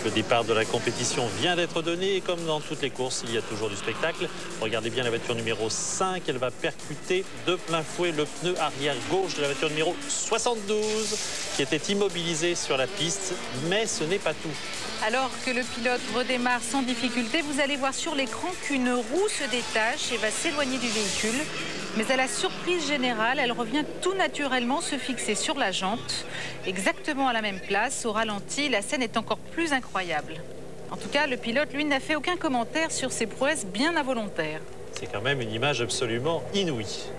Le départ de la compétition vient d'être donné et comme dans toutes les courses, il y a toujours du spectacle. Regardez bien la voiture numéro 5, elle va percuter de plein fouet le pneu arrière gauche de la voiture numéro 72 qui était immobilisée sur la piste, mais ce n'est pas tout. Alors que le pilote redémarre sans difficulté, vous allez voir sur l'écran qu'une roue se détache et va s'éloigner du véhicule. Mais à la surprise générale, elle revient tout naturellement se fixer sur la jante, exactement à la même place, au ralenti. La scène est encore plus incroyable. En tout cas, le pilote, lui, n'a fait aucun commentaire sur ses prouesses bien involontaires. C'est quand même une image absolument inouïe.